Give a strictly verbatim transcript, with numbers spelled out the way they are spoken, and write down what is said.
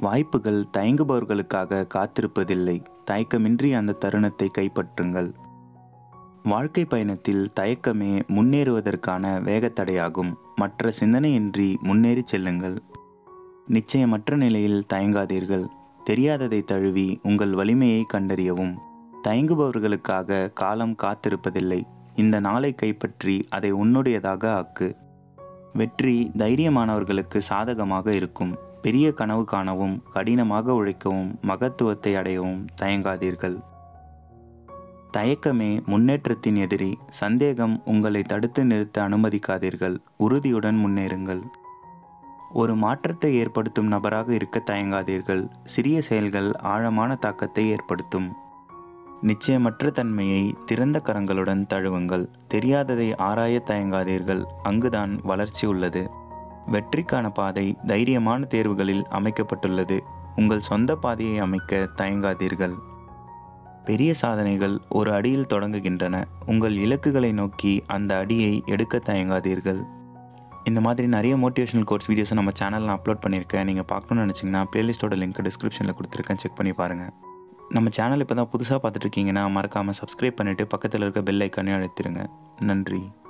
வாய்ப்புகள் தயங்குபவர்களுக்காக காத்திருப்பதில்லை. தயக்கமின்றி அந்த தருணத்தை கைப்பற்றுங்கள். வாழ்க்கை பயணத்தில் தயக்கமே முன்னேறுவதற்கான வேகத்தடையாகும். மற்ற சிந்தனையின்றி முன்னேறி செல்லுங்கள். நிச்சயமற்ற நிலையில் தயங்காதீர்கள். தெரியாததை தழுவி உங்கள் வலிமையை கண்டறியவும். தயங்குபவர்களுக்காக காலம் காத்திருப்பதில்லை. இந்த நாளை கைப்பற்றி அதை உன்னுடையதாக ஆக்கு. வெற்றி தைரியமானவர்களுக்கு சாதகமாக இருக்கும். பெரிய கனவு காணவும் கடினமாக உழைக்கவும் மகத்துவத்தை அடையவும் தயங்காதீர்கள். தயக்கமே முன்னேற்றத்தின் எதிரி. சந்தேகம் உங்களை தடுத்து நிறுத்த அனுமதிக்காதீர்கள். உறுதியுடன் முன்னேறுங்கள். ஒரு மாற்றத்தை ஏற்படுத்தும் நபராக இருக்க தயங்காதீர்கள். சிறிய செயல்கள் ஆழமான தாக்கத்தை ஏற்படுத்தும். நிச்சயமற்ற தன்மையை திறந்த கரங்களுடன் தழுவுங்கள். தெரியாததை ஆராய தயங்காதீர்கள். அங்குதான் வளர்ச்சி உள்ளது. வெற்றிக்கான பாதை தைரியமான தேர்வுகளில் அமைக்கப்பட்டுள்ளது. உங்கள் சொந்த பாதையை அமைக்க தயங்காதீர்கள். பெரிய சாதனைகள் ஒரு அடியில் தொடங்குகின்றன. உங்கள் இலக்குகளை நோக்கி அந்த அடியை எடுக்க தயங்காதீர்கள். இந்த மாதிரி நிறைய மோட்டிவேஷனல் கோட்ஸ் வீடியோஸை நம்ம சேனலில் அப்லோட் பண்ணியிருக்கேன். நீங்கள் பார்க்கணுன்னு நினச்சிங்கன்னா ப்ளேலிஸ்ட்டோட லிங்க் டிஸ்கிரிப்ஷனில் கொடுத்துருக்கேன், செக் பண்ணி பாருங்கள். நம்ம சேனல் இப்போ தான் புதுசாக பார்த்துட்ருக்கீங்கன்னா மறக்காமல் சப்ஸ்கிரைப் பண்ணிவிட்டு பக்கத்தில் இருக்க பெல் ஐக்கானே அழுத்திடுங்க. நன்றி.